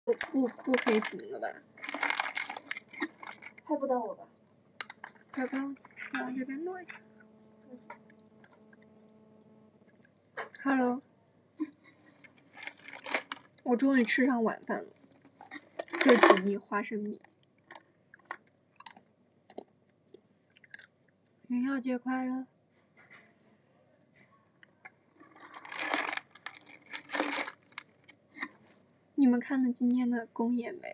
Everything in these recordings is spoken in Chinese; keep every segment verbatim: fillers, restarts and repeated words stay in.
不不不黑屏了吧？ 拍不到我吧？ 拍不到，我往这边挪一下。Hello， 我终于吃上晚饭了，这几粒花生米。元宵节快乐！你们看了今天的公演没？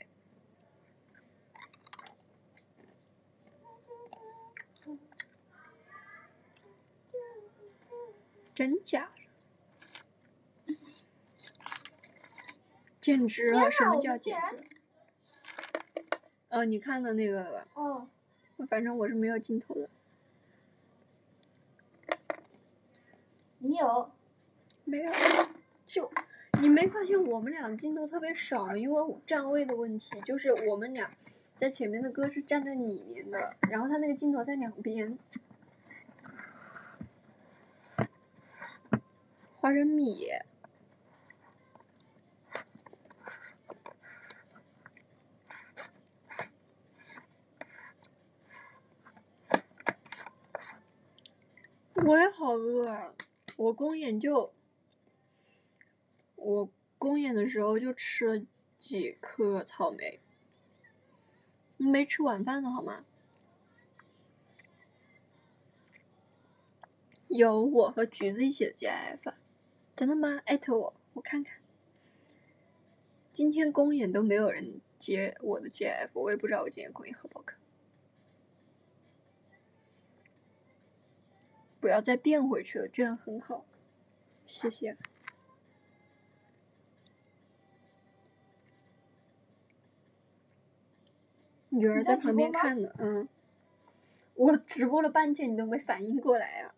真假的？简直了！什么叫简直？哦，你看了那个了吧？ 哦。 反正我是没有镜头的。 你有？ 没有。就你没发现我们俩镜头特别少，因为站位的问题，就是我们俩在前面的歌是站在里面的，然后他那个镜头在两边。花生米。我也好饿啊！我公演就，我公演的时候就吃了几颗草莓，没吃晚饭的好吗？有我和橘子一起的 G I F， 真的吗？艾特我，我看看。今天公演都没有人接我的 G I F， 我也不知道我今天公演好不好看。不要再变回去了，这样很好，谢谢。女儿在旁边看呢，嗯。我直播了半天，你都没反应过来啊！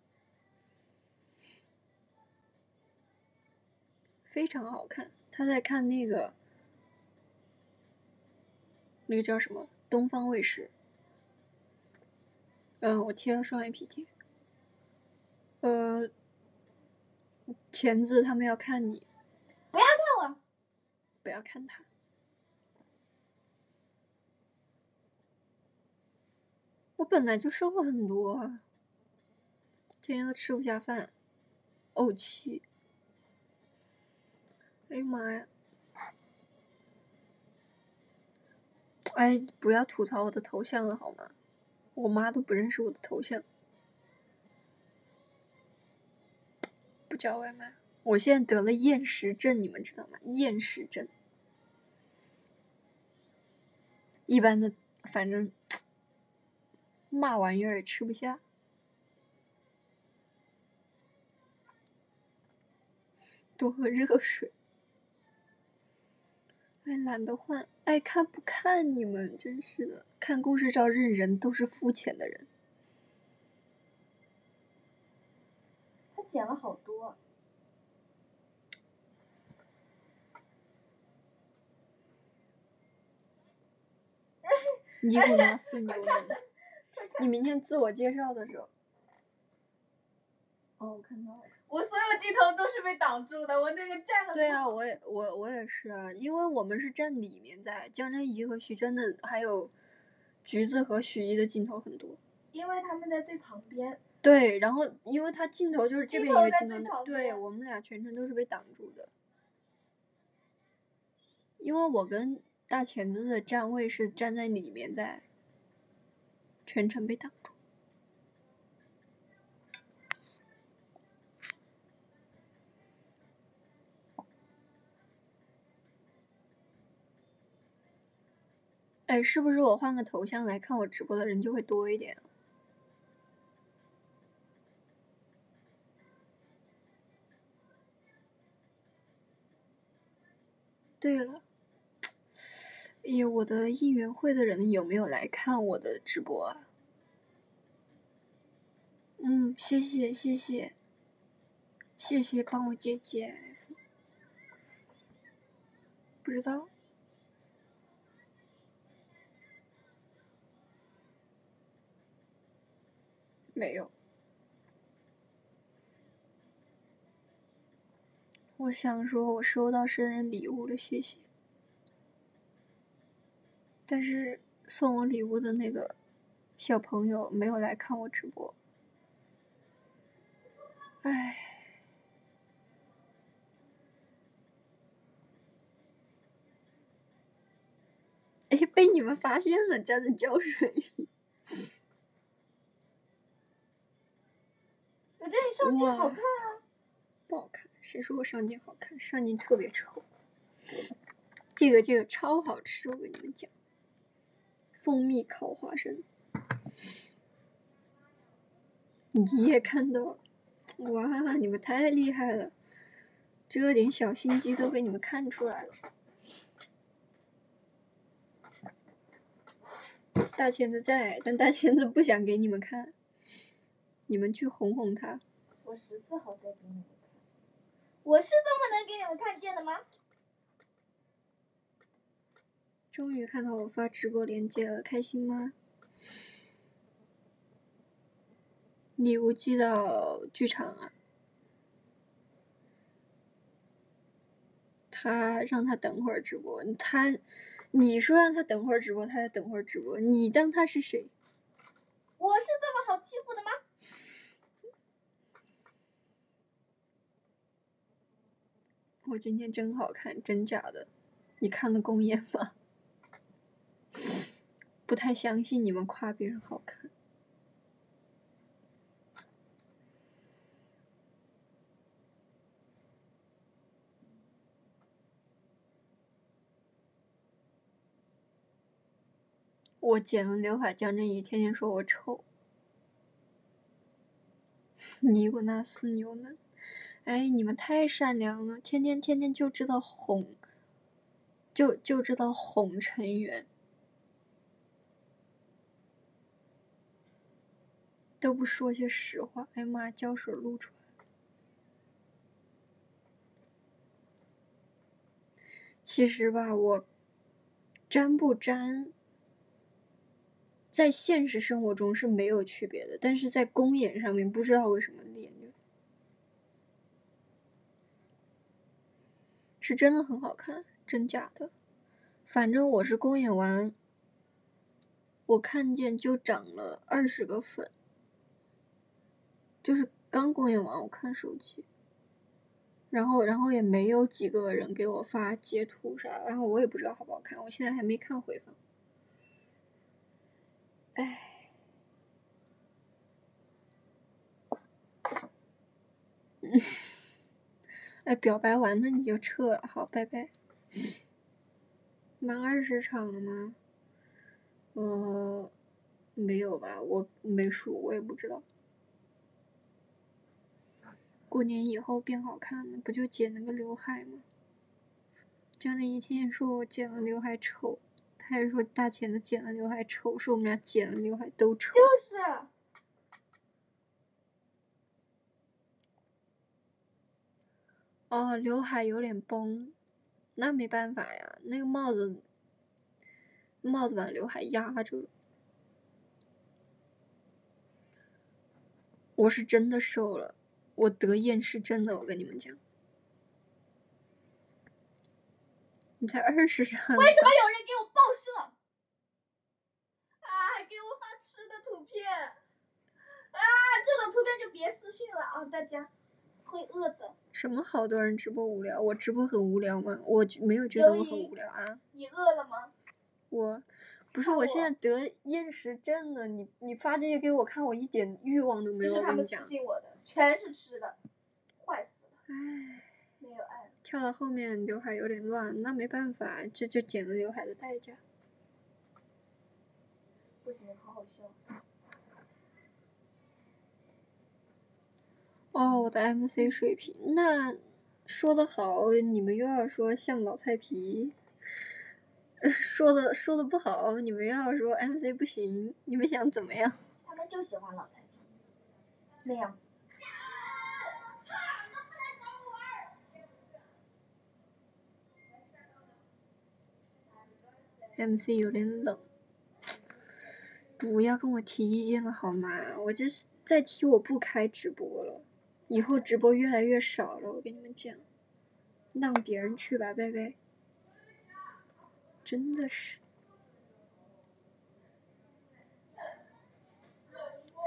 非常好看，他在看那个，那个叫什么？东方卫视。嗯，我贴了双眼皮贴。呃，钳子他们要看你。 不要看我。 不要看他。我本来就瘦了很多啊，天天都吃不下饭，怄气。哎呀妈呀！哎，不要吐槽我的头像了好吗？我妈都不认识我的头像。不叫外卖，我现在得了厌食症，你们知道吗？厌食症。一般的，反正嘛玩意儿也吃不下。多喝热水。哎，懒得换，爱看不看，你们真是的，看公式照认人都是肤浅的人。 他剪了好多。 尼古拉斯牛人，你明天自我介绍的时候，哦，我看到了。 我所有镜头都是被挡住的，我那个站了。 对啊，我也我我也是啊，因为我们是站里面在，江真怡和徐真的，还有橘子和许一的镜头很多。 因为他们在最旁边。 对，然后因为他镜头就是这边一个镜头， 镜头对我们俩全程都是被挡住的。因为我跟大钳子的站位是站在里面，在全程被挡住。哎，是不是我换个头像来看我直播的人就会多一点？对了，哎呀，我的应援会的人有没有来看我的直播啊？嗯，谢谢谢谢，谢谢帮我接接。不知道。没有。我想说我收到生日礼物了，谢谢。 但是送我礼物的那个小朋友没有来看我直播，唉。哎，被你们发现了，沾着胶水。 我觉得你上镜好看啊。 不好看，谁说我上镜好看？上镜特别丑。这个这个超好吃，我跟你们讲，蜂蜜烤花生。你也看到了，哇，你们太厉害了，这点小心机都被你们看出来了。大钳子在，但大钳子不想给你们看，你们去哄哄他。 我十四号再给你们看，我是这么能给你们看见的吗？ 终于看到我发直播链接了，开心吗？礼物寄到剧场啊。他让他等会儿直播，他，你说让他等会儿直播，他再等会儿直播，你当他是谁？ 我是这么好欺负的吗？ 我今天真好看，真假的？你看了公演吗？不太相信你们夸别人好看。我剪了刘海，江振宇天天说我丑。尼古拉斯牛腩，哎，你们太善良了，天天天天就知道哄，就就知道哄成员，都不说些实话。哎妈，胶水露出来。其实吧，我粘不粘，在现实生活中是没有区别的，但是在公演上面不知道为什么脸就是真的很好看，真假的。反正我是公演完，我看见就长了二十个粉，就是刚公演完我看手机，然后然后也没有几个人给我发截图啥，然后我也不知道好不好看，我现在还没看回放。唉，哎，表白完了你就撤了，好，拜拜。满二十场了吗？呃，没有吧，我没数，我也不知道。过年以后变好看了，不就剪了个刘海吗？江振一天天说我剪了刘海丑，他还说大钳子剪了刘海丑，说我们俩剪了刘海都丑。 就是。 哦，刘海有点崩，那没办法呀，那个帽子，帽子把刘海压住了。我是真的瘦了，我得厌是真的，我跟你们讲。你才二十上。 为什么有人给我报社？啊，还给我发吃的图片。啊，这种图片就别私信了啊，大家会饿的。 什么好多人直播无聊？我直播很无聊吗？我没有觉得我很无聊啊。 你饿了吗？ 我，不是，我现在得厌食症了。你你发这些给我看，我一点欲望都没有。 这是他们私信我的，全是吃的，坏死了。 唉， 没有爱了。 跳到后面刘海有点乱，那没办法，这就剪了刘海的代价。 不行，好好笑。 哦，我的 M C 水平，那说的好，你们又要说像老菜皮；说的说的不好，你们又要说 M C 不行。你们想怎么样？ 他们就喜欢老菜皮，那样子。 M C 有点冷，不要跟我提意见了好吗？我这是再提我不开直播了，以后直播越来越少了，我跟你们讲，让别人去吧，贝贝。真的是。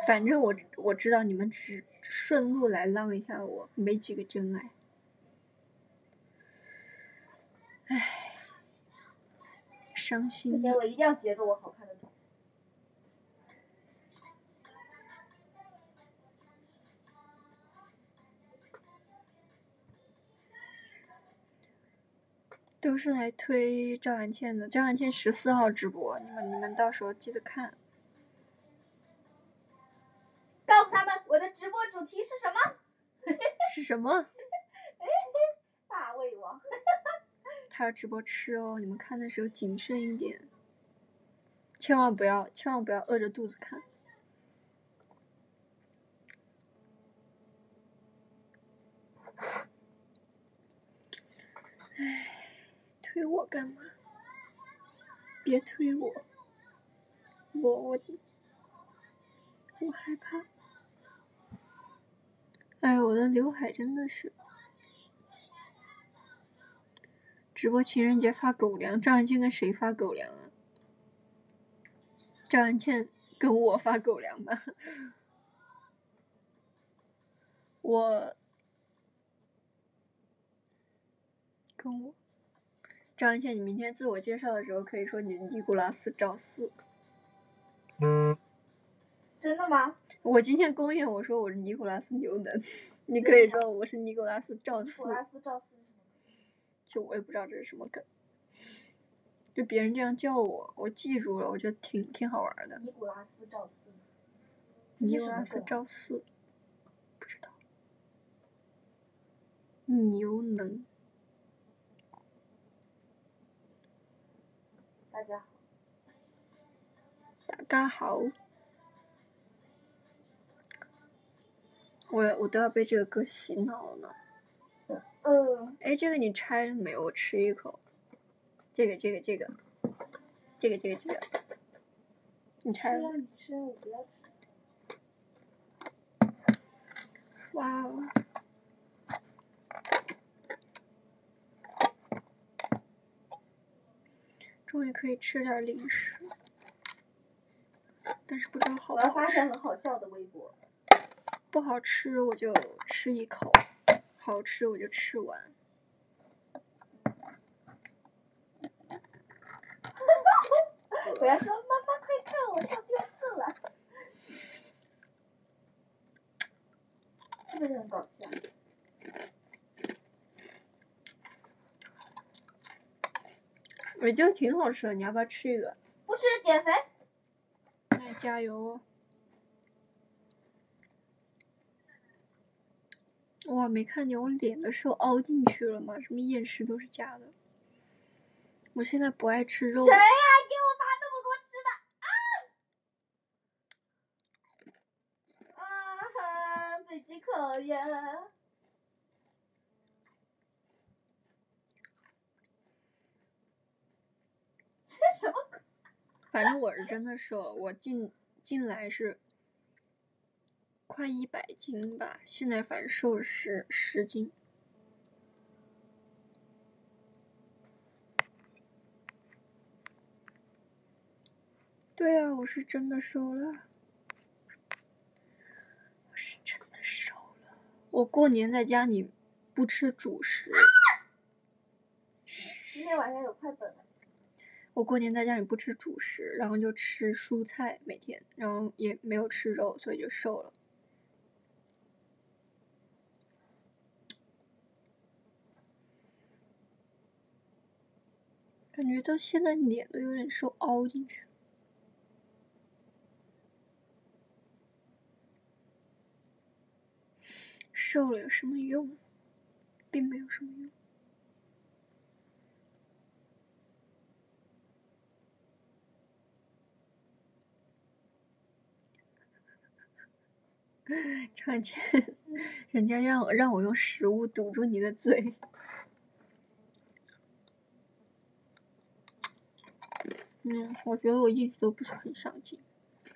反正我我知道你们只顺路来浪一下我，没几个真爱。唉，伤不心。 行，我一定要截个我好看的图。 都是来推赵安倩的，赵安倩十四号直播，你们你们到时候记得看。 告诉他们我的直播主题是什么？ 是什么？ 大胃王。 他要直播吃哦，你们看的时候谨慎一点，千万不要千万不要饿着肚子看。唉，推我干嘛？别推我，我我我害怕。哎，我的刘海真的是。直播情人节发狗粮，赵安倩跟谁发狗粮啊？赵安倩跟我发狗粮吧。我跟我赵安倩，你明天自我介绍的时候可以说你是尼古拉斯赵四。 真的吗？ 我今天公演我说我是尼古拉斯牛能，你可以说我是尼古拉斯赵四。 尼古拉斯赵四是什么？ 就我也不知道这是什么梗，就别人这样叫我，我记住了，我觉得挺挺好玩的。 尼古拉斯赵四。 尼古拉斯赵四，不知道。牛能。 大家好。 大家好。我我都要被这个歌洗脑了。 嗯。 哎，这个你拆了没有？我吃一口。这个这个这个，这个这个这个，你拆了？ 你吃，我不要吃。 哇哦！终于可以吃点零食，但是不知道好不好吃。 我要发现很好笑的微博。 不好吃我就吃一口，好吃我就吃完。 我要说妈妈快看，我上电视了，是不是很搞笑？ 也就挺好吃的，你要不要吃一个？ 不吃减肥。 那加油哦！哇，没看见我脸的时候凹进去了吗？什么厌食都是假的。我现在不爱吃肉。 谁呀、啊？给我发那么多吃的啊！啊，北极烤鸭。这什么鬼？ 反正我是真的瘦了，我进进来是快一百斤吧，现在反正瘦了十十斤。对啊，我是真的瘦了，我是真的瘦了。我过年在家里不吃主食。 今天晚上有快本了。 我过年在家里不吃主食，然后就吃蔬菜每天，然后也没有吃肉，所以就瘦了。感觉到现在脸都有点瘦凹进去。瘦了有什么用？并没有什么用。常见，人家让我让我用食物堵住你的嘴。嗯，我觉得我一直都不是很上进。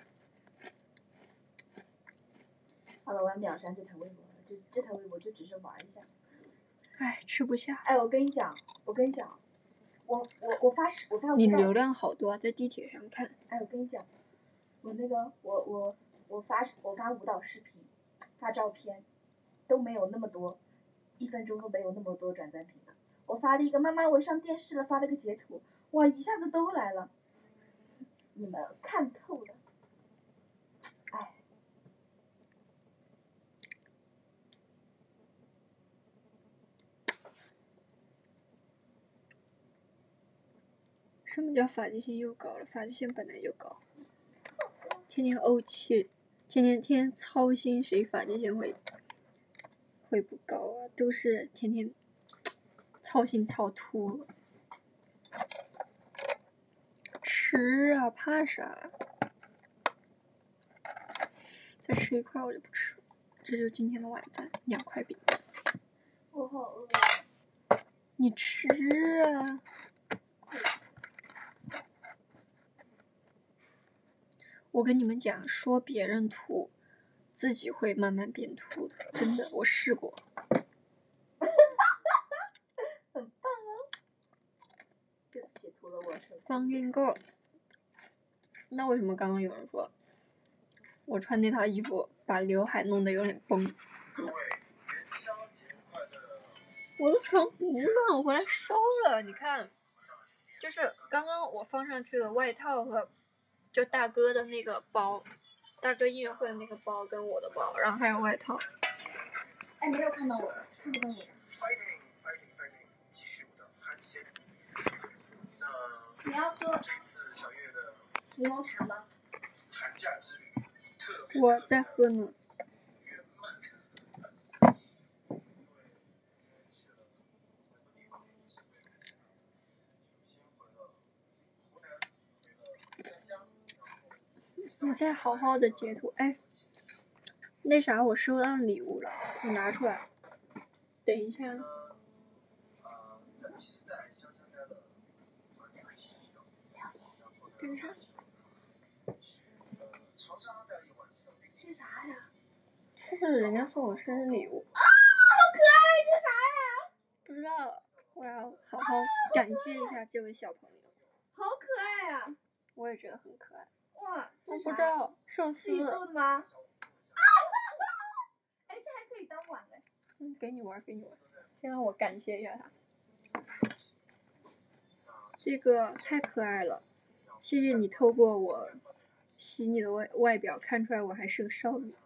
好了，我要秒删这条微博了，这这条微博就只是玩一下。 哎，吃不下。 哎，我跟你讲，我跟你讲，我我我发我发你流量好多啊，在地铁上看。 哎，我跟你讲，我那个我我我发我发舞蹈视频，发照片，都没有那么多，一分钟都没有那么多转赞频的。我发了一个妈妈我上电视了，发了个截图，哇，一下子都来了。你们看透了，哎。 什么叫发际线又高了？发际线本来就高，天天怄气，天天天天操心，谁发际线会会不高啊？都是天天操心操秃了。吃啊，怕啥？再吃一块我就不吃了。这就是今天的晚饭，两块饼。 我好饿。 你吃啊。我跟你们讲，说别人秃，自己会慢慢变秃的，真的，我试过。 很棒哦。对不起，涂了我手。 方晕够。那为什么刚刚有人说我穿那套衣服把刘海弄得有点崩？我的床不乱，我回来收了。你看，就是刚刚我放上去的外套和就大哥的那个包，大哥音乐会的那个包跟我的包，然后还有外套。 哎，没有看到我的，看不到我的。你要喝柠檬茶吗？ 我在喝呢。我再好好的截图，哎，那啥，我收到礼物了，我拿出来。等一下。这是啥？ 这啥呀？ 这是人家送我生日礼物。 啊，好可爱！这啥呀？ 不知道，我要好好感谢一下这位小朋友。 好可爱啊！ 我也觉得很可爱。 哇， 我不知道，寿司。 自己做的吗？啊！哎，这还可以当碗哎。 嗯，给你玩，给你玩。先让我感谢一下他。这个太可爱了，谢谢你透过我洗你的外外表看出来我还是个少女。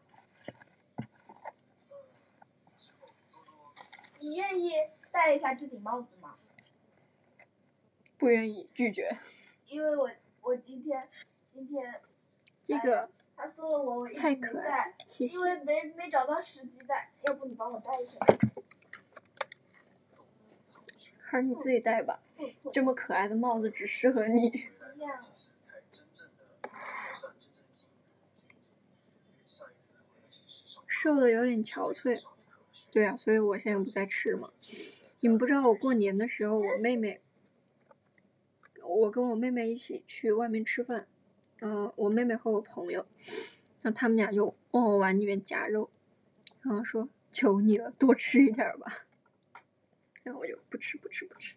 你愿意戴一下这顶帽子吗？ 不愿意，拒绝。 因为我我今天今天这个、 哎、他说了我我一直太没可爱，谢谢。 因为没没找到时机戴，要不你帮我戴一下。 还是你自己戴吧，这么可爱的帽子只适合你。 不要。 瘦的有点憔悴，对啊，所以我现在不在吃嘛。你们不知道我过年的时候，我妹妹，我跟我妹妹一起去外面吃饭，嗯、呃，我妹妹和我朋友，然后他们俩就往我碗里面夹肉，然后说求你了，多吃一点吧。然后我就不吃不吃不吃。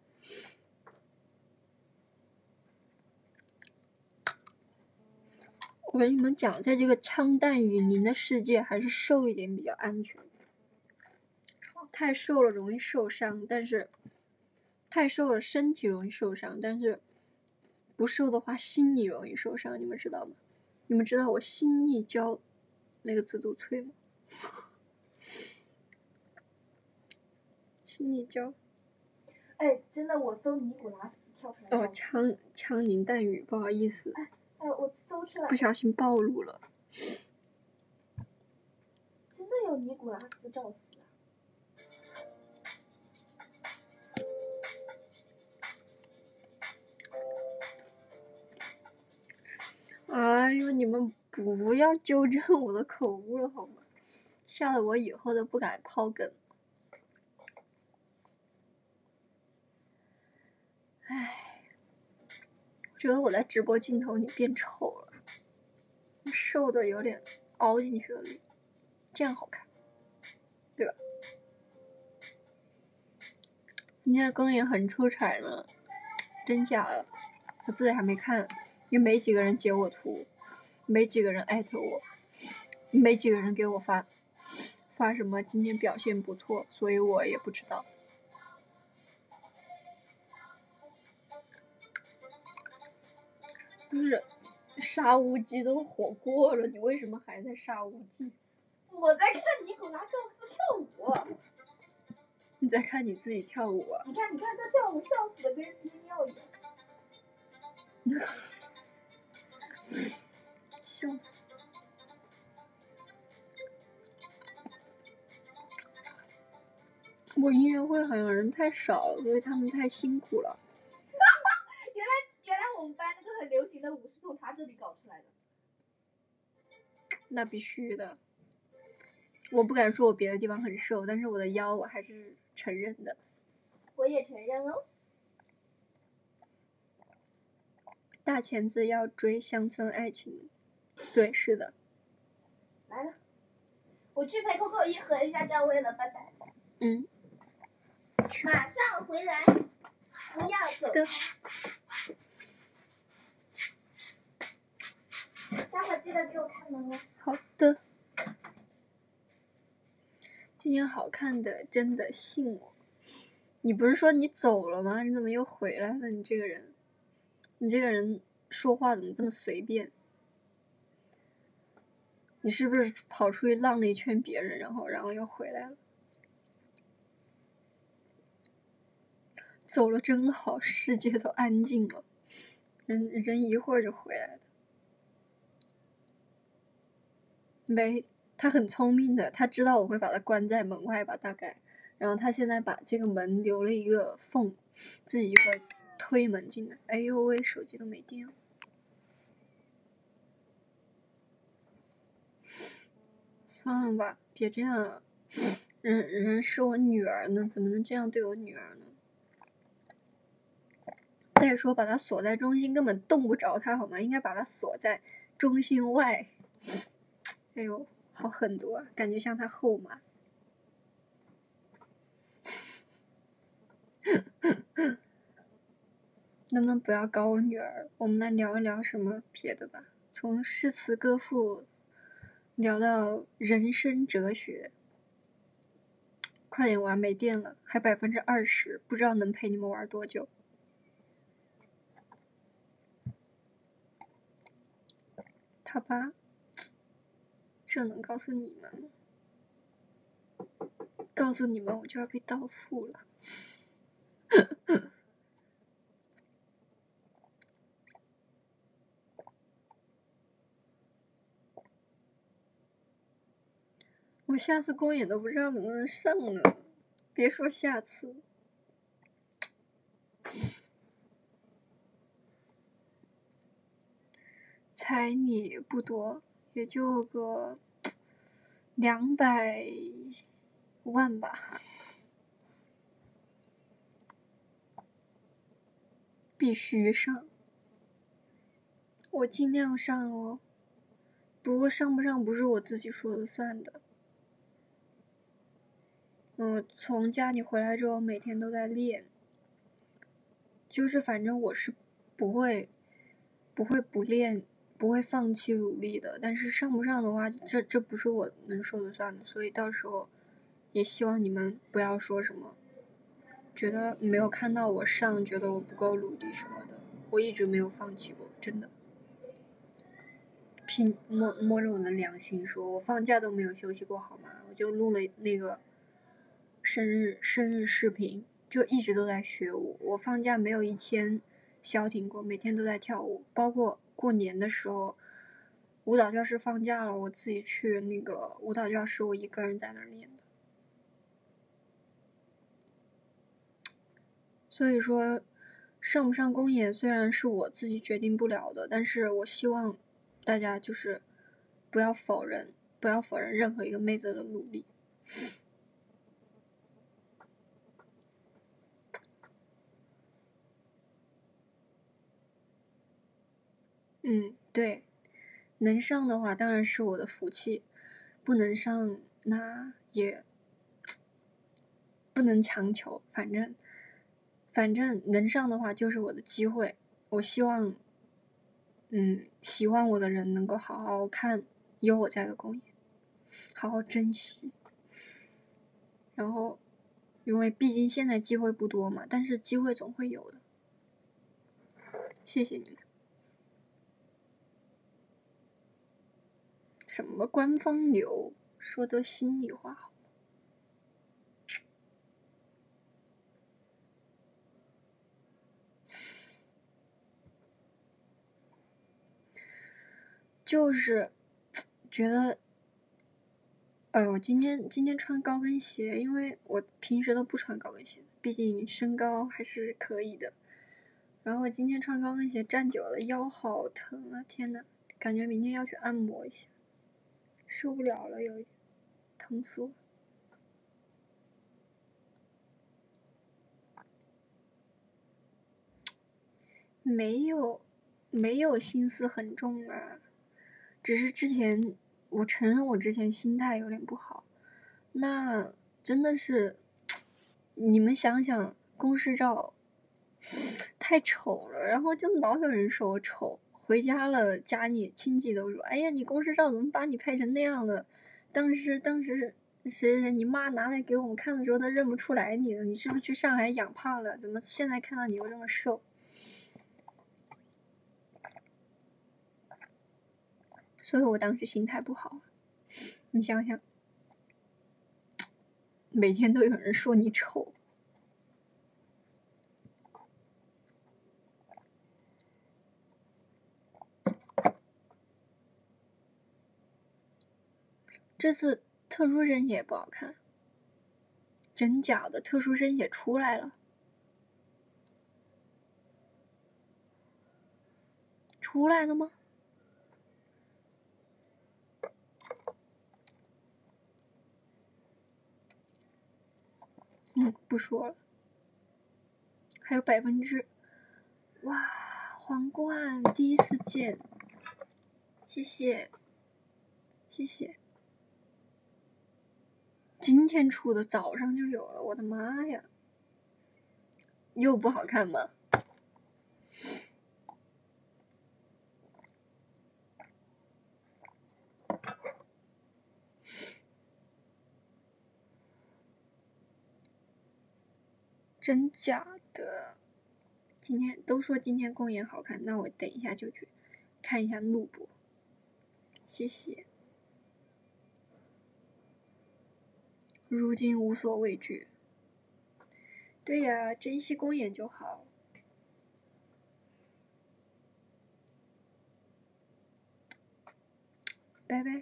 我跟你们讲，在这个枪弹雨淋的世界，还是瘦一点比较安全。太瘦了容易受伤，但是太瘦了身体容易受伤，但是不瘦的话心里容易受伤，你们知道吗？你们知道我心力交那个紫杜翠吗？心力交。 哎，真的，我搜尼古拉斯跳出来。 哦，枪枪林弹雨，不好意思。 哎哎，我搜出来。 不小心暴露了。 真的有尼古拉斯赵四啊！哎呦，你们不要纠正我的口误了好吗？吓得我以后都不敢抛梗。唉，觉得我在直播镜头里变丑了，瘦的有点凹进去了，这样好看，对吧？今天的更也很出彩呢，真假的？我自己还没看，也没几个人截我图，没几个人艾特我。 没几个人给我发发什么今天表现不错，所以我也不知道。不是，杀乌鸡都火过了，你为什么还在杀乌鸡？ 我在看尼古拉宙斯跳舞。 你在看你自己跳舞啊？ 你看，你看他跳舞，笑死的跟憋尿一样。 笑死！我音乐会好像人太少了，所以他们太辛苦了。 原来原来我们班那个很流行的舞是从他这里搞出来的。 那必须的。我不敢说我别的地方很瘦，但是我的腰我还是承认的。 我也承认哦。 大钳子要追乡村爱情，对，是的。 来了，我去陪 Coco 一和一下站位了，拜拜。 嗯。 马上回来，不要走的。 待会记得给我开门哦。 好的。今天好看的，真的信我。你不是说你走了吗？你怎么又回来了？你这个人，你这个人说话怎么这么随便？你是不是跑出去浪了一圈别人，然后然后又回来了？走了真好，世界都安静了，人人一会儿就回来了。没，他很聪明的，他知道我会把他关在门外吧，大概。然后他现在把这个门留了一个缝，自己一会儿推门进来。哎呦喂，手机都没电了。算了吧，别这样，人人是我女儿呢，怎么能这样对我女儿呢？再说把她锁在中心根本动不着她好吗？应该把她锁在中心外。哎呦，好狠毒啊，感觉像她后妈。能不能不要搞我女儿？我们来聊一聊什么别的吧，从诗词歌赋聊到人生哲学。快点玩，没电了，还百分之二十，不知道能陪你们玩多久。他爸，这能告诉你们吗？告诉你们，我就要被盗付了。我下次公演都不知道能不能上呢，别说下次。彩礼不多，也就个两百万吧。必须上，我尽量上哦。不过上不上不是我自己说了算的。我从家里回来之后，每天都在练，就是反正我是不会不会不练，不会放弃努力的。但是上不上的话，这这不是我能说的算的，所以到时候也希望你们不要说什么，觉得没有看到我上，觉得我不够努力什么的。我一直没有放弃过，真的。凭摸摸着我的良心说，我放假都没有休息过好吗？我就录了那个生日生日视频，就一直都在学舞。我放假没有一天消停过，每天都在跳舞。包括过年的时候，舞蹈教室放假了，我自己去那个舞蹈教室，我一个人在那儿练的。所以说，上不上公演虽然是我自己决定不了的，但是我希望大家就是不要否认，不要否认任何一个妹子的努力。嗯，对，能上的话当然是我的福气，不能上那也不能强求，反正反正能上的话就是我的机会。我希望，嗯，喜欢我的人能够好好看有我在的公演。 好好珍惜。然后，因为毕竟现在机会不多嘛，但是机会总会有的。谢谢你们。什么官方流，说的心里话好吗？就是觉得，哎呦，今天今天穿高跟鞋，因为我平时都不穿高跟鞋，毕竟身高还是可以的。然后今天穿高跟鞋站久了，腰好疼啊！天呐，感觉明天要去按摩一下，受不了了，有一点疼死我。没有，没有心思很重啊，只是之前我承认我之前心态有点不好。那真的是，你们想想，公示照太丑了，然后就老有人说我丑。回家了，家里亲戚都说：“哎呀，你公示照怎么把你拍成那样了？当时当时谁谁你妈拿来给我们看的时候，她认不出来你了，你是不是去上海养胖了？怎么现在看到你又这么瘦？”所以我当时心态不好。你想想，每天都有人说你丑。这次特殊生写不好看，真假的特殊生写出来了，出来了吗？嗯，不说了。还有百分之，哇，皇冠第一次见，谢谢，谢谢。今天出的，早上就有了，我的妈呀！又不好看吗？真假的？今天都说今天公演好看，那我等一下就去看一下录播。谢谢。如今无所畏惧。对呀，珍惜公演就好。拜拜。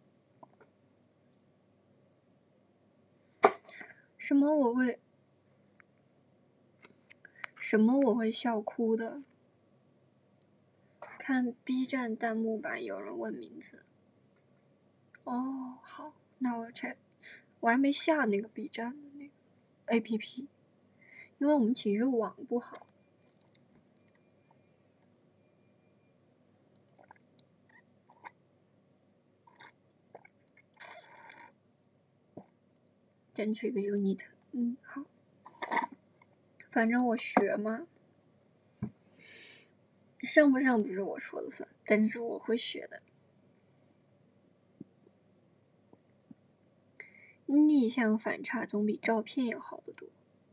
什么我会？什么我会笑哭的？看 B 站弹幕版有人问名字。哦，好，那我拆。我还没下那个 B 站的那个 A P P， 因为我们寝室网不好。争取一个 unit， 嗯，好。反正我学嘛，上不上不是我说了算，但是我会学的。逆向反差总比照片要好得多。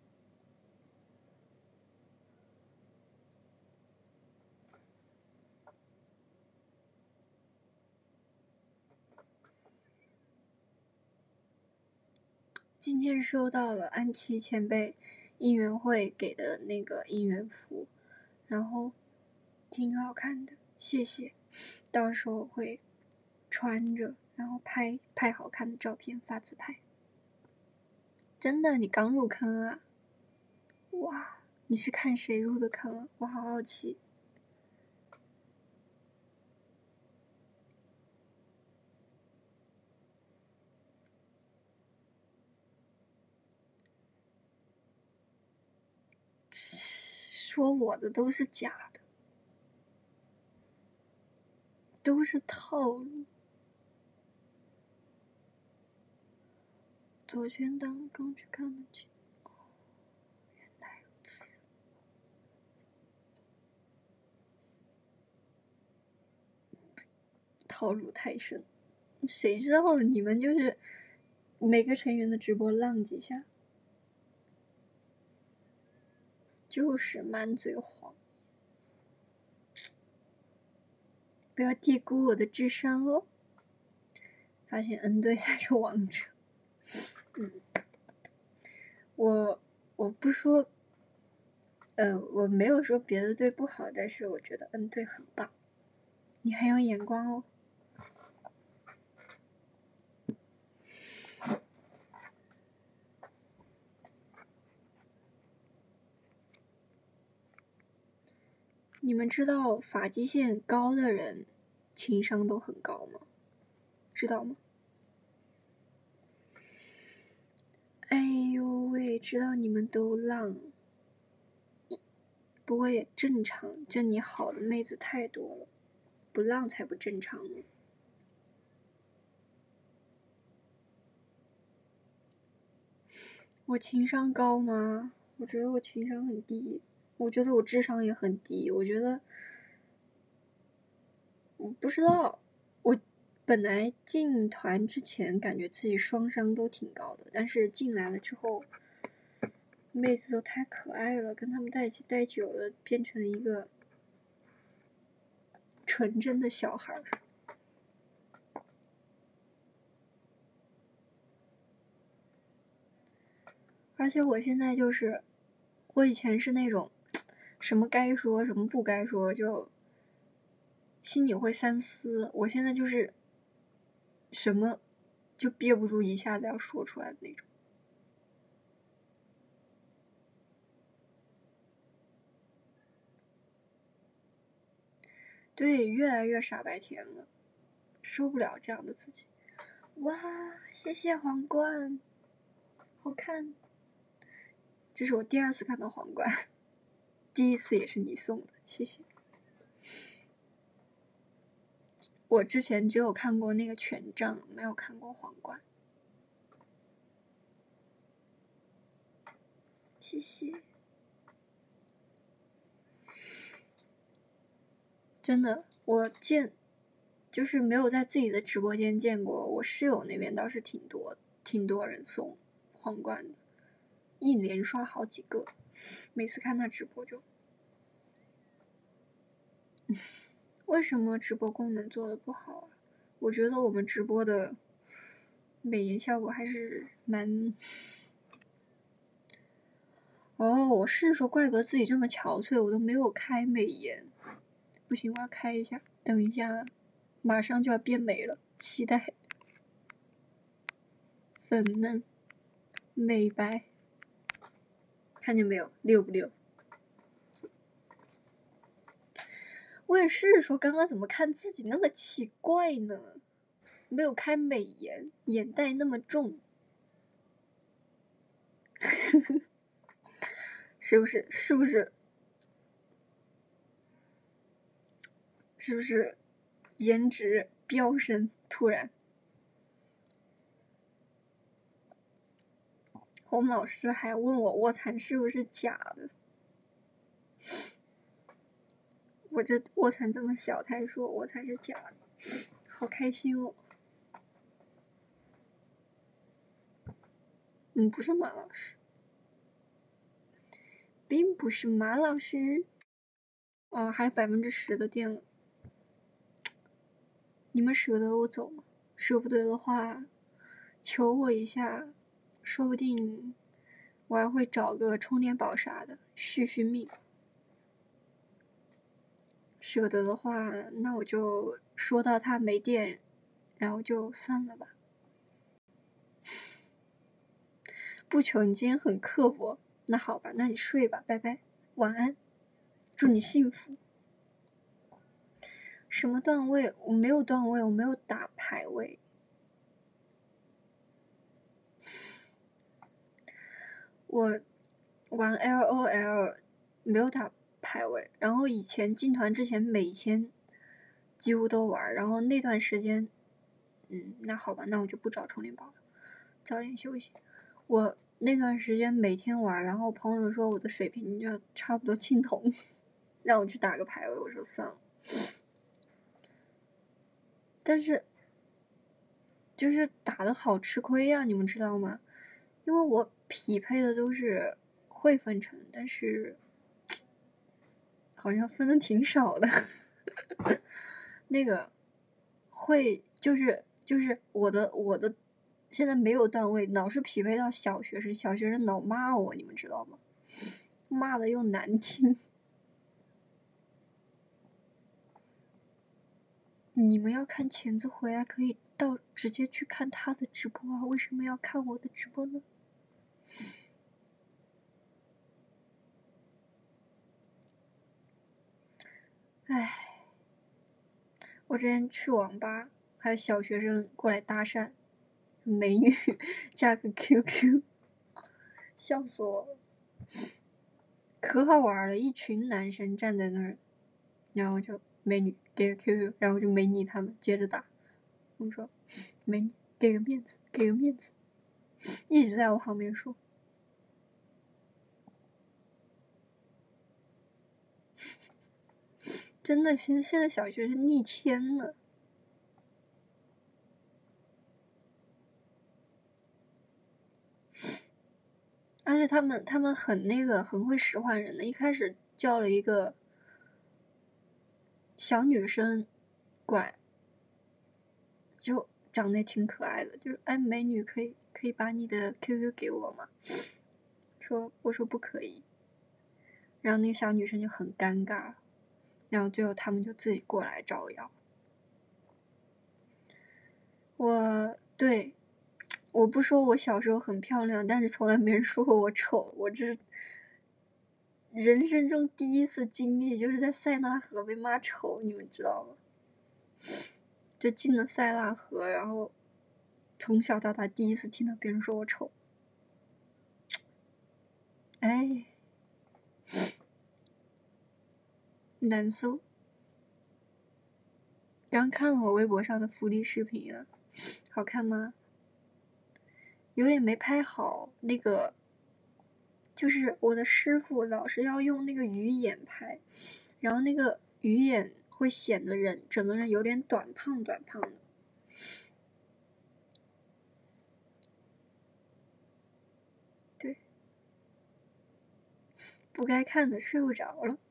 今天收到了安琪前辈应援会给的那个应援服，然后挺好看的，谢谢。到时候会穿着，然后拍拍好看的照片发自拍。真的，你刚入坑啊？哇，你是看谁入的坑啊？我好好奇。说我的都是假的，都是套路。左权党刚去看了剧，哦，原来如此。套路太深。 谁知道你们就是每个成员的直播浪几下，就是满嘴谎。不要低估我的智商哦。发现 N 队才是王者。嗯，我我不说，呃，我没有说别的队不好，但是我觉得 N 队很棒，你很有眼光哦。你们知道发际线高的人情商都很高吗？知道吗？哎呦喂，知道你们都浪，不过也正常，这你好的妹子太多了，不浪才不正常呢。我情商高吗？我觉得我情商很低，我觉得我智商也很低，我觉得，我不知道，我本来进团之前感觉自己双商都挺高的，但是进来了之后，妹子都太可爱了，跟他们在一起待久了，变成了一个纯真的小孩。而且我现在就是，我以前是那种什么该说什么不该说就心里会三思，我现在就是什么就憋不住一下子要说出来的那种。对，越来越傻白甜了，受不了这样的自己。哇，谢谢皇冠，好看。这是我第二次看到皇冠，第一次也是你送的，谢谢。我之前只有看过那个权杖，没有看过皇冠。谢谢。真的，我见就是没有在自己的直播间见过，我室友那边倒是挺多，挺多人送皇冠的，一连刷好几个，每次看他直播就。为什么直播功能做的不好啊？我觉得我们直播的美颜效果还是蛮……哦，我是说，怪不得自己这么憔悴，我都没有开美颜。不行，我要开一下，等一下，马上就要变美了，期待。粉嫩，美白，看见没有？溜不溜？我也是说，刚刚怎么看自己那么奇怪呢？没有开美颜，眼袋那么重，是不是？是不是？是不是？颜值飙升，突然。我们老师还问我卧蚕是不是假的，我这卧蚕这么小，他还说卧蚕是假的，好开心哦。嗯，不是马老师，并不是马老师。哦，还有百分之十的电了，你们舍得我走吗？舍不得的话，求我一下，说不定我还会找个充电宝啥的续续命。舍得的话，那我就说到它没电，然后就算了吧。不求你今天很刻薄，那好吧，那你睡吧，拜拜，晚安，祝你幸福。什么段位？我没有段位，我没有打排位。我玩 L O L 没有打排位，然后以前进团之前每天几乎都玩，然后那段时间，嗯，那好吧，那我就不找充电宝了，早点休息。我那段时间每天玩，然后朋友说我的水平就差不多青铜，让我去打个排位，我说算了。但是就是打的好吃亏呀、你们知道吗？因为我匹配的都是会分成，但是好像分的挺少的。那个会就是就是我的我的现在没有段位，老是匹配到小学生，小学生老骂我，你们知道吗？骂的又难听。你们要看钳子回来，可以到直接去看他的直播啊，为什么要看我的直播呢？唉，我之前去网吧，还有小学生过来搭讪，美女加个 Q Q， 笑死我了，可好玩了，一群男生站在那儿，然后就美女给个 Q Q， 然后就没理他们，接着打。我说美女给个面子，给个面子，一直在我旁边说。真的，现现在小学生逆天了。而且他们他们很那个，很会使唤人的。一开始叫了一个小女生过来，就长得挺可爱的，就是哎，美女可以可以把你的 Q Q 给我吗？说我说不可以，然后那个小女生就很尴尬，然后最后他们就自己过来招摇。我对，我不说我小时候很漂亮，但是从来没人说过我丑，我这是人生中第一次经历，就是在塞纳河被骂丑，你们知道吗？就进了塞纳河，然后从小到大第一次听到别人说我丑，哎，难受。刚看了我微博上的福利视频啊，好看吗？有点没拍好，那个就是我的师傅老是要用那个鱼眼拍，然后那个鱼眼会显得人整个人有点短胖短胖的。对，不该看的睡不着了。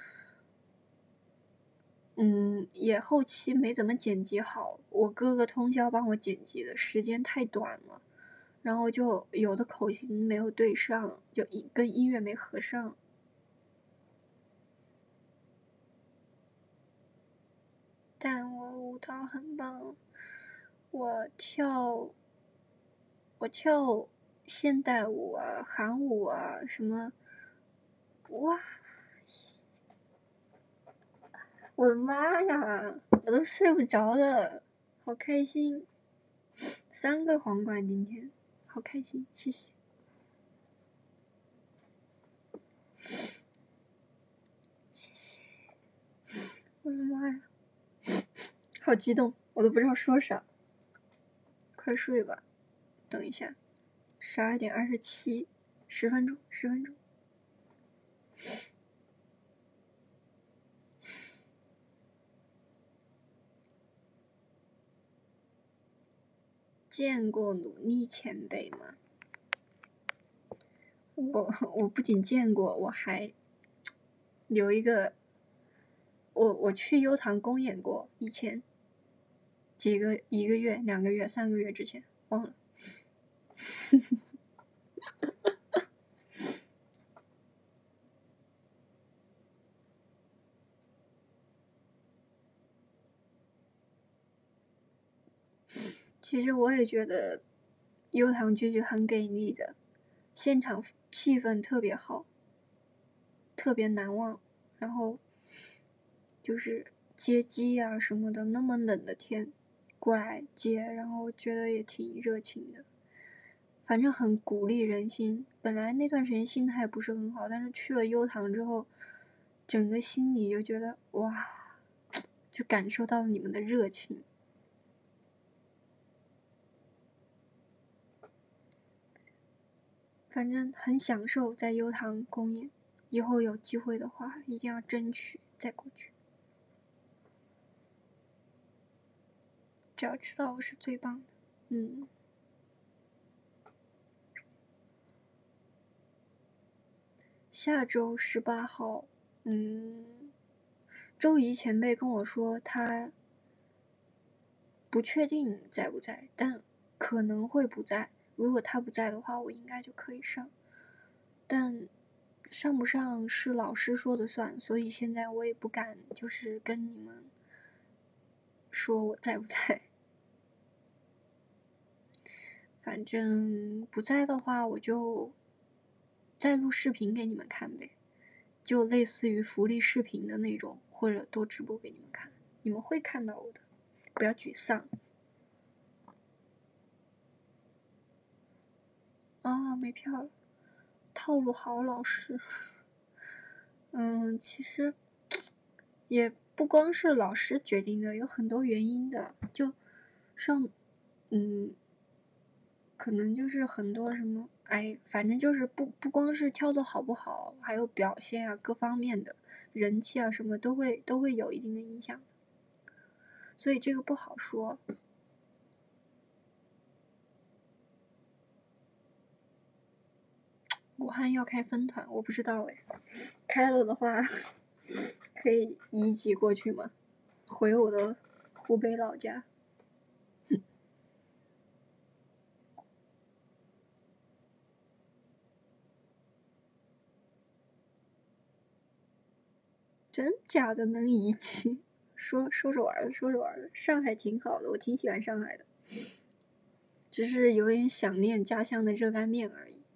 嗯，也后期没怎么剪辑好，我哥哥通宵帮我剪辑的，时间太短了，然后就有的口型没有对上，就跟音乐没合上。但我舞蹈很棒，我跳，我跳现代舞啊，韩舞啊，什么，哇，我的妈呀，我都睡不着了，好开心，三个皇冠今天，好开心，谢谢。谢谢，我的妈呀，好激动，我都不知道说啥。快睡吧，等一下，十二点二十七，十分钟，十分钟。见过努力前辈吗？我我不仅见过，我还留一个。我我去优唐公演过，以前几个一个月、两个月、三个月之前忘了。其实我也觉得优唐剧剧很给力的，现场气氛特别好，特别难忘。然后就是接机啊什么的，那么冷的天过来接，然后觉得也挺热情的，反正很鼓励人心。本来那段时间心态不是很好，但是去了优唐之后，整个心里就觉得哇，就感受到了你们的热情。反正很享受在优唐公演，以后有机会的话一定要争取再过去。只要知道我是最棒的。 嗯。下周十八号，嗯，周怡前辈跟我说他不确定在不在，但可能会不在。如果他不在的话，我应该就可以上。但上不上是老师说的算，所以现在我也不敢就是跟你们说我在不在。反正不在的话，我就再录视频给你们看呗，就类似于福利视频的那种，或者多直播给你们看，你们会看到我的，不要沮丧。啊，没票了，套路好老师。嗯，其实也不光是老师决定的，有很多原因的。就上，嗯，可能就是很多什么，哎，反正就是不不光是跳的好不好，还有表现啊，各方面的人气啊什么都会都会有一定的影响，所以这个不好说。武汉要开分团，我不知道哎，开了的话可以移籍过去吗？回我的湖北老家。真假的能移籍？说说着玩的，说着玩的。上海挺好的，我挺喜欢上海的，只是有点想念家乡的热干面而已。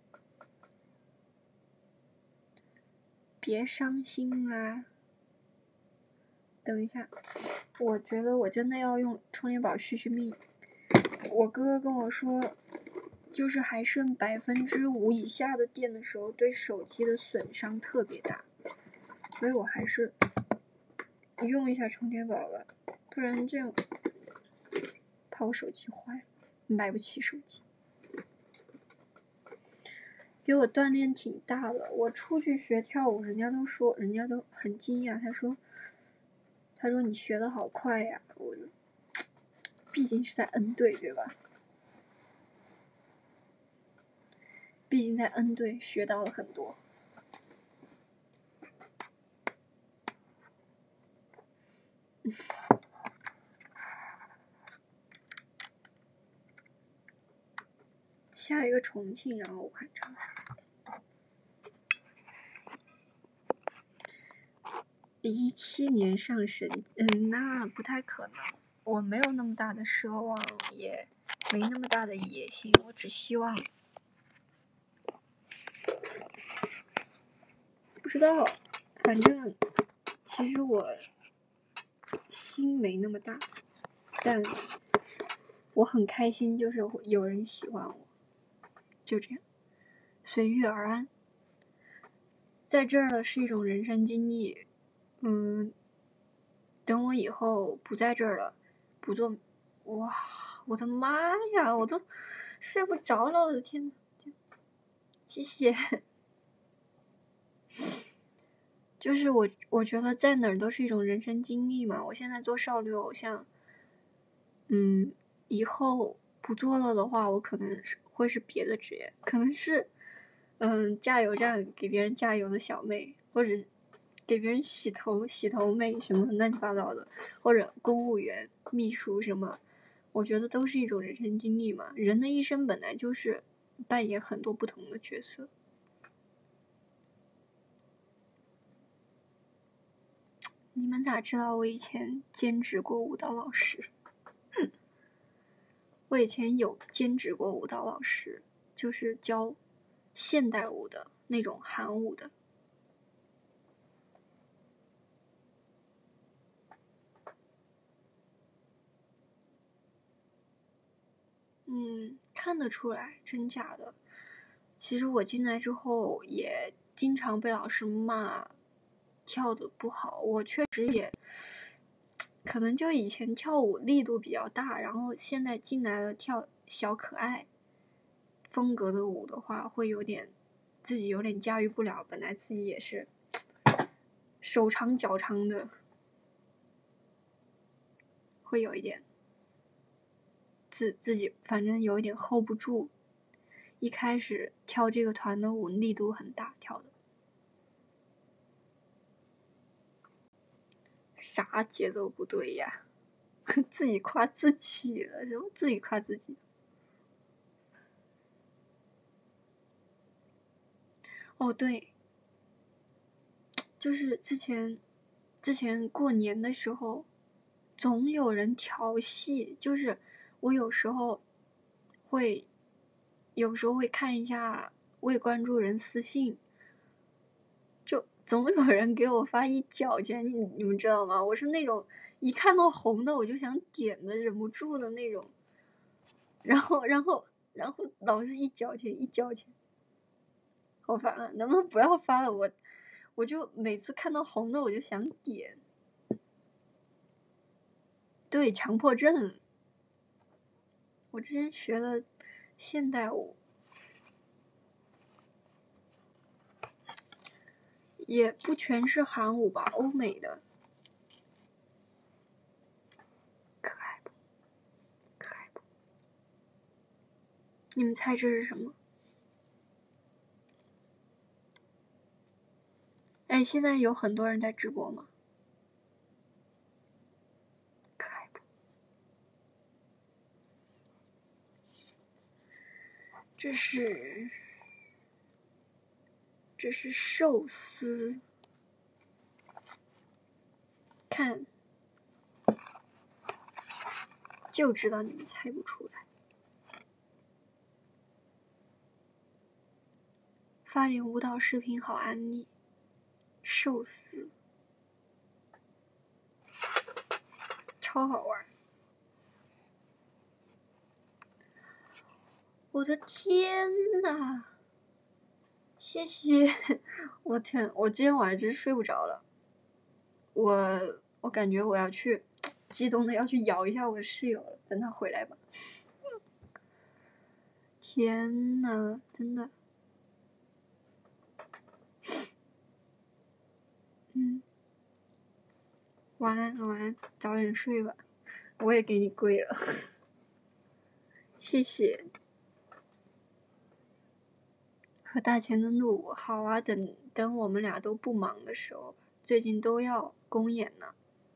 别伤心啦！等一下，我觉得我真的要用充电宝续续命。我哥哥跟我说，就是还剩百分之五以下的电的时候，对手机的损伤特别大，所以我还是用一下充电宝吧，不然这样怕我手机坏了，买不起手机。给我锻炼挺大的，我出去学跳舞，人家都说，人家都很惊讶，他说，他说你学得好快呀，我就，毕竟是在 N 队对吧？毕竟在 N 队学到了很多。下一个重庆，然后武汉长沙。一七年上神，嗯，那不太可能。我没有那么大的奢望，也没那么大的野心，我只希望，不知道，反正其实我心没那么大，但我很开心，就是有人喜欢我，就这样，随遇而安。在这儿的是一种人生经历，嗯，等我以后不在这儿了，不做，哇，我的妈呀，我都睡不着了，我的天哪！谢谢。就是我，我觉得在哪儿都是一种人生经历嘛。我现在做少女偶像，嗯，以后不做了的话，我可能是会是别的职业，可能是，嗯，加油站给别人加油的小妹，或者给别人洗头洗头妹什么乱七八糟的，或者公务员、秘书什么，我觉得都是一种人生经历嘛。人的一生本来就是扮演很多不同的角色。你们咋知道我以前兼职过舞蹈老师？我以前有兼职过舞蹈老师，就是教现代舞的那种韩舞的。嗯，看得出来，真假的。其实我进来之后也经常被老师骂跳的不好，我确实也可能就以前跳舞力度比较大，然后现在进来了跳小可爱风格的舞的话，会有点自己有点驾驭不了，本来自己也是手长脚长的，会有一点自自己反正有一点 hold 不住。一开始跳这个团的舞力度很大，跳的。啥节奏不对呀？自己夸自己了，什么自己夸自己？哦对，就是之前之前过年的时候，总有人调戏，就是我有时候会有时候会看一下未关注人私信，就总有人给我发一角钱，你你们知道吗？我是那种一看到红的我就想点的，忍不住的那种。然后然后然后老是一角钱一角钱，好烦啊！能不能不要发了？我我就每次看到红的我就想点。对，强迫症。我之前学了现代舞，也不全是韩舞吧，欧美的。可爱不？可爱不？你们猜这是什么？哎，现在有很多人在直播吗？可爱不？这是这是寿司，看就知道你们猜不出来。发点舞蹈视频好安利。寿司超好玩。我的天哪！谢谢。我天，我今天晚上真睡不着了。我我感觉我要去激动的要去摇一下我室友了，等他回来吧。天哪，真的。嗯，晚安晚安，早点睡吧。我也给你跪了。谢谢。和大钱的怒，好啊，等等我们俩都不忙的时候，最近都要公演呢。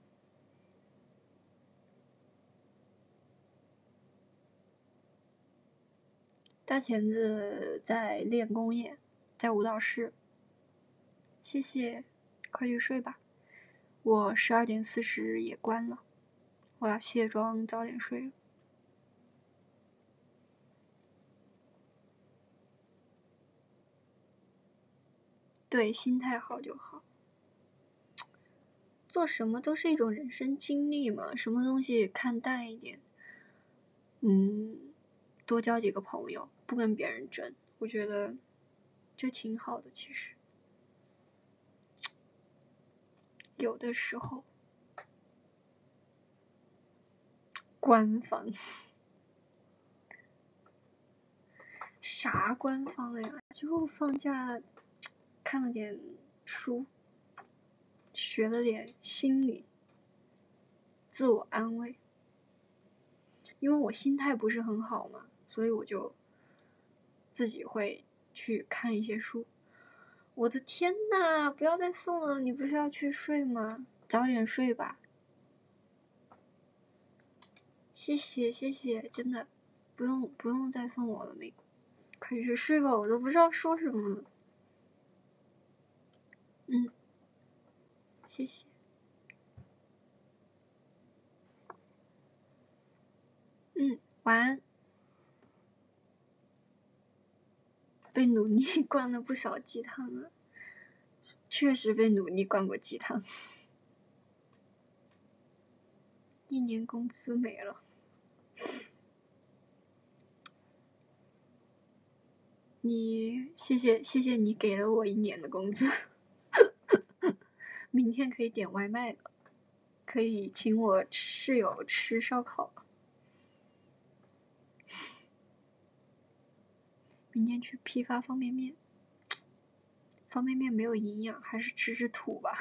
大钱子在练公演，在舞蹈室。谢谢，快去睡吧。我十二点四十也关了，我要卸妆早点睡了。对，心态好就好。做什么都是一种人生经历嘛，什么东西看淡一点。嗯，多交几个朋友，不跟别人争，我觉得就挺好的。其实有的时候官方啥官方呀，就放假看了点书，学了点心理，自我安慰。因为我心态不是很好嘛，所以我就自己会去看一些书。我的天呐，不要再送了，你不是要去睡吗？早点睡吧。谢谢谢谢，真的不用不用再送我了，没，快去睡吧，我都不知道说什么了。嗯，谢谢。嗯，晚安。被努力灌了不少鸡汤了，确实被努力灌过鸡汤。一年工资没了。你谢谢谢谢你给了我一年的工资。明天可以点外卖了，可以请我室友吃烧烤。明天去批发方便面，方便面没有营养，还是吃吃土吧。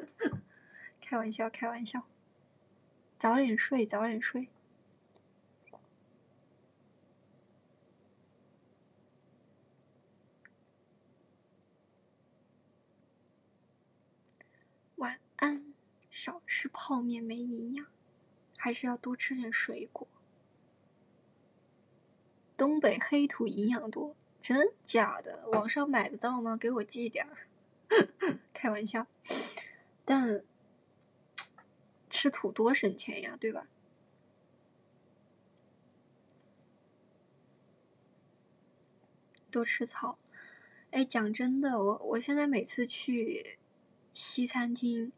开玩笑开玩笑，早点睡早点睡。 少吃泡面没营养，还是要多吃点水果。东北黑土营养多，真假的？网上买得到吗？给我寄点儿。开玩笑，但吃土多省钱呀，对吧？多吃草。哎，讲真的，我我现在每次去西餐厅、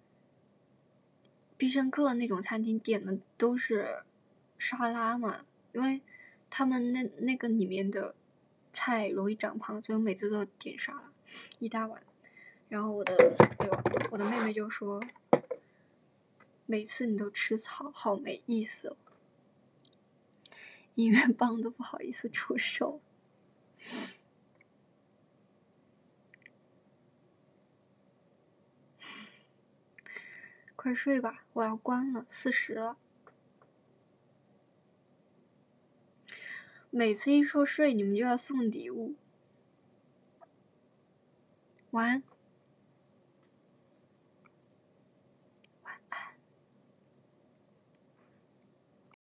必胜客那种餐厅点的都是沙拉嘛，因为他们那那个里面的菜容易长胖，所以我每次都点沙拉，一大碗。然后我的哎呦，我的妹妹就说，每次你都吃草，好没意思哦。音乐棒都不好意思出手。快睡吧，我要关了，四十了。每次一说睡，你们就要送礼物。晚安。